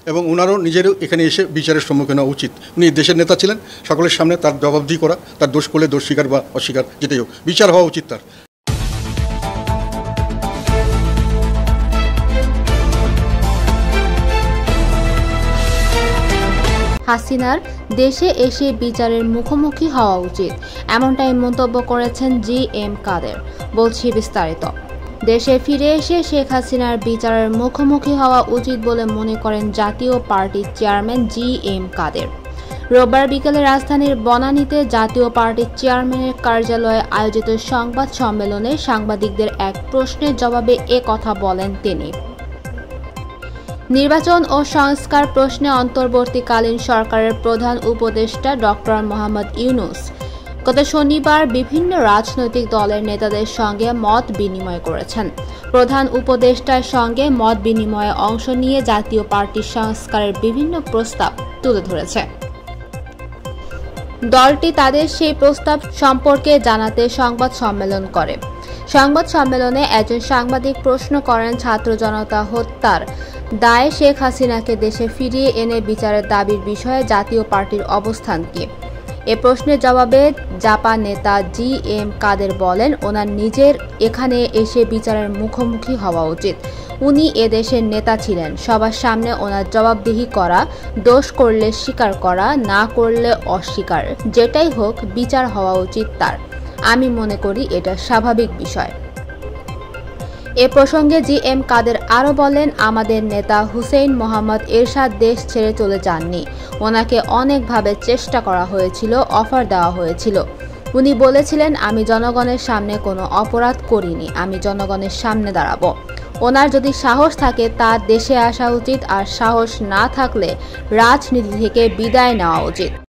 এবং ওনারও নিজেরও এখানে এসে বিচারের সম্মুখীন হওয়া উচিত। উনি দেশের নেতা ছিলেন, সকলের সামনে তার জবাবদিহি করা, তার দোষ করলে দোষ স্বীকার বা অস্বীকার যেটাই হোক, বিচার হওয়া উচিত তার। হাসিনার দেশে এসে বিচারের মুখোমুখি হওয়া উচিত, এমনটাই মন্তব্য করেছেন জি.এম. কাদের। বলছি বিস্তারিত। দেশে ফিরে এসে শেখ হাসিনার বিচারের মুখোমুখি হওয়া উচিত বলে মনে করেন জাতীয় পার্টির চেয়ারম্যান জি.এম. কাদের। রোববার বিকেলে রাজধানীর বনানীতে জাতীয় পার্টির চেয়ারম্যানের কার্যালয়ে আয়োজিত সংবাদ সম্মেলনে সাংবাদিকদের এক প্রশ্নের জবাবে এ কথা বলেন তিনি। নির্বাচন ও সংস্কার প্রশ্নে অন্তর্বর্তীকালীন সরকারের প্রধান উপদেষ্টা ডক্টর মোহাম্মদ ইউনূস গত শনিবার বিভিন্ন রাজনৈতিক দলের নেতাদের সঙ্গে মত বিনিময় করেছেন। প্রধান উপদেষ্টার সঙ্গে মত বিনিময়ে অংশ নিয়ে জাতীয় পার্টির সংস্কারের বিভিন্ন প্রস্তাব তুলে ধরেছে। দলটি তাদের সেই প্রস্তাব সম্পর্কে জানাতে সংবাদ সম্মেলন করে। সংবাদ সম্মেলনে একজন সাংবাদিক প্রশ্ন করেন, ছাত্র জনতা হত্যার দায়ে শেখ হাসিনাকে দেশে ফিরিয়ে এনে বিচারের দাবির বিষয়ে জাতীয় পার্টির অবস্থান কি? এ প্রশ্নের জবাবে জাপা নেতা জি.এম. কাদের বলেন, ওনার নিজের এখানে এসে বিচারের মুখোমুখি হওয়া উচিত। উনি এ দেশের নেতা ছিলেন, সবার সামনে ওনার জবাবদিহি করা, দোষ করলে স্বীকার করা, না করলে অস্বীকার, যেটাই হোক বিচার হওয়া উচিত তার। আমি মনে করি এটা স্বাভাবিক বিষয়। এ প্রসঙ্গে জি.এম. কাদের আরও বলেন, আমাদের নেতা হুসেইন মোহাম্মদ এরশাদ দেশ ছেড়ে চলে যাননি। ওনাকে অনেকভাবে চেষ্টা করা হয়েছিল, অফার দেওয়া হয়েছিল। উনি বলেছিলেন, আমি জনগণের সামনে কোনো অপরাধ করিনি, আমি জনগণের সামনে দাঁড়াবো। ওনার যদি সাহস থাকে তার দেশে আসা উচিত, আর সাহস না থাকলে রাজনীতি থেকে বিদায় নেওয়া উচিত।